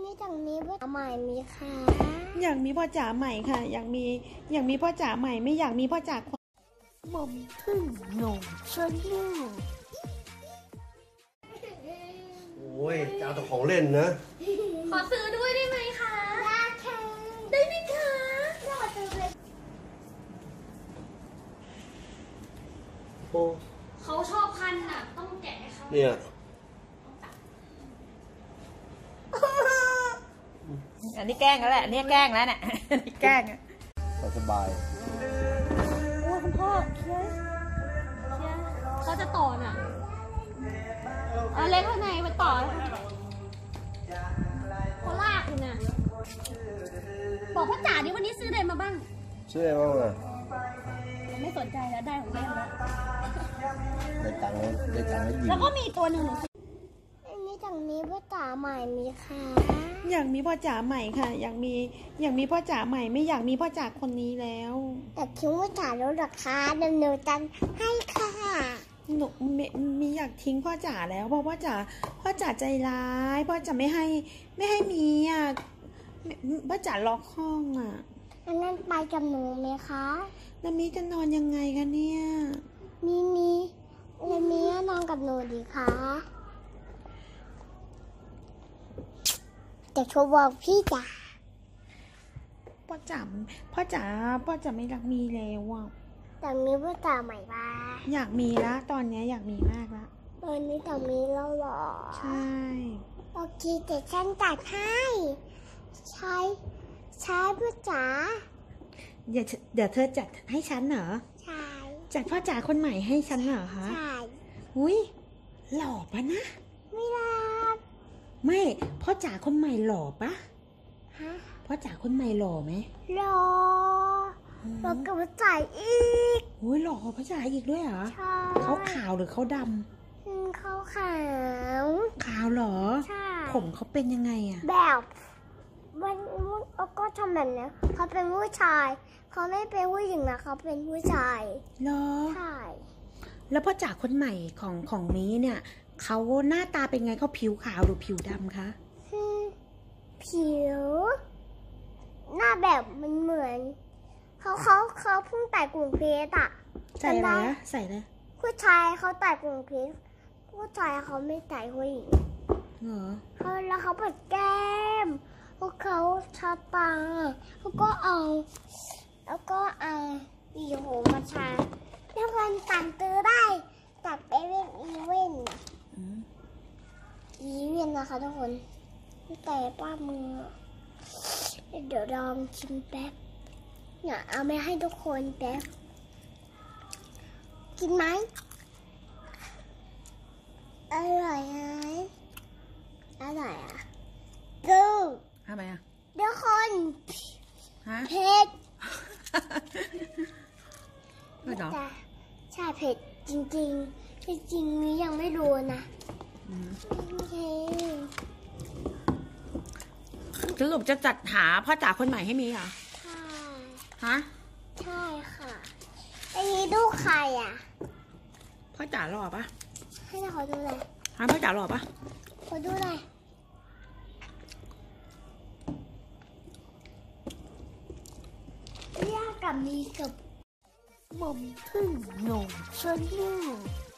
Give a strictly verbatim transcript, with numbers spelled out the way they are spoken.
นี่จากนี้พ่อจ๋าใหม่มีค่ะอยากมีพ่อจ๋าใหม่ค่ะอยากมีอยากมีพ่อจ๋าใหม่ไม่อยากมีพ่อจ๋าคนหม่อมพึ่งหนุ่มชวนลูกโอ้ยจะเอาแต่ของเล่นนะขอซื้อด้วยได้ไหมคะได้ค่ะได้ไหมคะโอ้เขาชอบพันน่ะต้องแกะให้เขาเนี่ยอันนี้แกล้งแล้วแหละนี่แกล้งแล้วเนี่ยนี่แกล้งสบายโอ้คุณพ่อเชียร์เชียร์เขาจะต่อน่ะเอาเล็กข้างในไปต่อเขาลากอยู่น่ะบอกพ่อจ๋าดิวันนี้ซื้ออะไรมาบ้างซื้ออะไรบ้างอะไม่สนใจแล้วได้ของเล่นแล้วได้ตังค์ได้ตังค์แล้วยิงแล้วก็มีตัวหนึ่งอันนี้จากนี้พ่อจ๋าใหม่มีค่ะอยากมีพ่อจ๋าใหม่ค่ะอยากมีอยากมีพ่อจ๋าใหม่ไม่อยากมีพ่อจ๋าคนนี้แล้วแต่ทิ้งพ่อจ๋าแล้วหรอคะดำเนินการให้ค่ะหนูมีมีอยากทิ้งพ่อจ๋าแล้วเพราะพ่อจ๋าพ่อจ๋าใจร้ายพ่อจ๋าไม่ให้ไม่ให้มีอ่ะพ่อจ๋าล็อกห้องอ่ะอันนั้นไปกับหนูไหมคะแล้วมีจะนอนยังไงคะเนี่ยมีมีแล้วมีนอนกับหนูดีคะแต่โชว์บอกพี่จ๋าพ่อจ๋าพ่อจ๋าพ่อจ๋าไม่รักมีแล้วอ่ะแต่มีพ่อจ๋าใหม่บ้าอยากมีละตอนนี้อยากมีมากละตอนนี้แต่มีแล้วหรอใช่โอเคแต่ฉันจัดให้ใช้ใช้พ่อจ๋าเดี๋ยวเดี๋ยวเธอจัดให้ฉันเหรอใช่จัดพ่อจ๋าคนใหม่ให้ฉันเหรอคะใช่อุ้ยหล่อปะนะไม่รักไม่พ่อจ๋าคนใหม่หล่อปะฮะพ่อจ๋าคนใหม่หล่อไหมหล่อหล่อกับพ่อจ๋าอีกอุ้ยหล่อพ่อจ๋าอีกด้วยเหรอใช่เขาขาวหรือเขาดำเขาขาวขาวเหรอใช่ผมเขาเป็นยังไงอะแบบมันก็ทำแบบนี้เขาเป็นผู้ชายเขาไม่เป็นผู้หญิงนะเขาเป็นผู้ชายเหรอใช่แล้วพ่อจ๋าคนใหม่ของของนี้เนี่ยเขาหน้าตาเป็นไงเขาผิวขาวหรือผิวดำคะผิวหน้าแบบมันเหมือนเขาเขาเขาเพิ่งแต่กลุ่มเพชรอะใส่อะไรอะใส่เลยผู้ชายเขาแต่กลุ่มเพชรผู้ชายเขาไม่แต่ผู้หญิงเหรอเขาแล้วเขาเปิดแก้มพวกเขาชาตาเขาก็เอาแล้วก็เอาอีโหมาชาแล้วคนตัดตื้อได้ตัดไปเว้นอีเว้นอีเว้นนะคะทุกคนแต่ป้ามือเดี๋ยวลองชิมแป๊บเนี่ยเอาไปให้ทุกคนแป๊บกินไหมอร่อยไหมอร่อยอ่ะดูทำไมอ่ะเดี๋ยวคนเผ็ดเผ็ดเหรอใช่เผ็ดจริงๆจริงๆนี้ยังไม่รู้นะโอเคสรุปจะจัดหาพ่อจ๋าคนใหม่ให้มีเหรอใช่ฮะใช่ค่ะอันนี้ดูใครอ่ะพ่อจ๋าหล่อปะให้เราขอดูเลยฮะพ่อจ๋าหล่อปะขอดูเลยเรียกกับมีกับหม่อมพึ่งหนุ่มชวนลูก